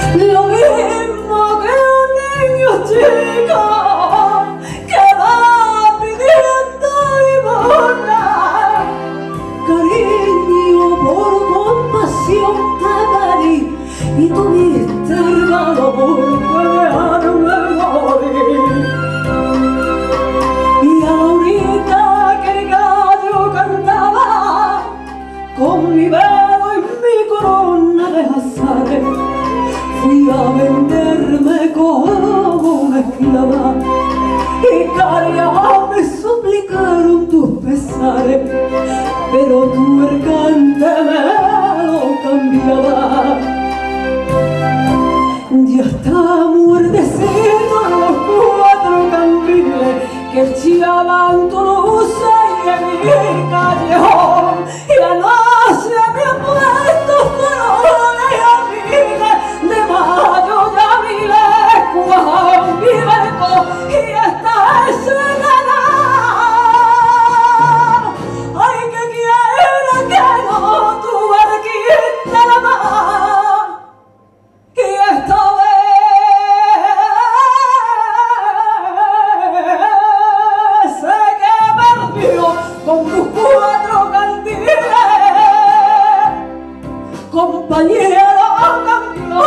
lo mismo que un niño chico que va pidiendo limosna. Cariño, por compasión te pedí y tuviste hermano por dejarme morir. Y ahorita que el gallo cantaba con mi velo y mi corona de azares, fui a venderme como una esclava y cariño me suplicaron tus pesares, pero tu mercante me lo cambiaba. Ya está muertecito los cuatro candiles que echaban tu luz en mi callejón, y la noche me ha puesto flores y miles de mayo de aviles cuajan mi barco y está encenada. Ay, que quiera que no tu barquita la mar, y esta vez sé que perdió con tus cuatro candiles, compañero cambió.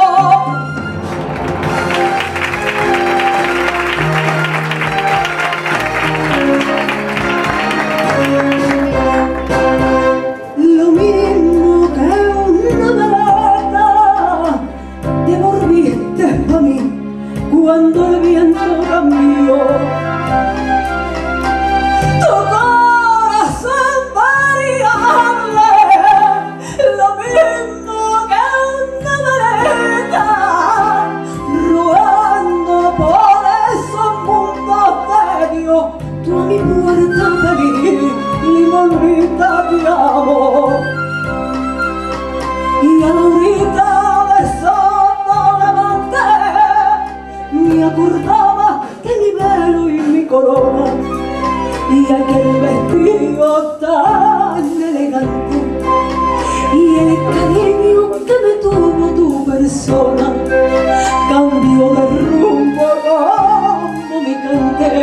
Lo mismo que una veleta te volviste pa' mí cuando el viento cambió. Tu corazón variable, lo mismo que una veleta rodando por esos mundos de Dios. Tú a mi puerta pedí, limonita te amo, y ahorita de solo levanté, me acordaba de mi velo y mi corona y aquel vestido tan elegante y el cariño que me tuvo tu persona. Cambió de rumbo como mi canté.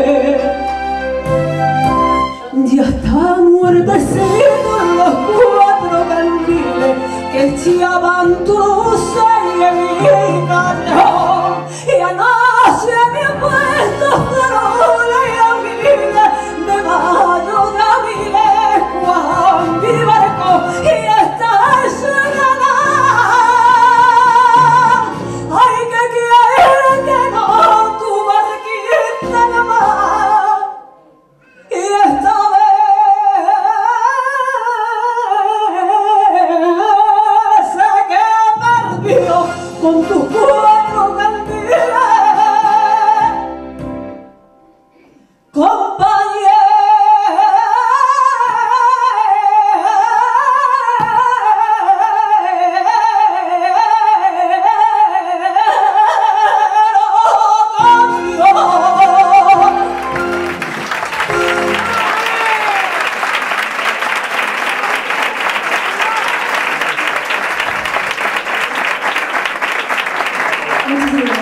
Ya está muertecito los cuatro candiles que echaban tu luz en mi callejón, y anoche me ha puesto flores y miles de mayo de aviles cuajan mi barco y está encenada. Ay, que quiere que no tu barquita la mar, y esta vez sé que perdió con tus cuatro candiles, compañero. Muchísimas gracias.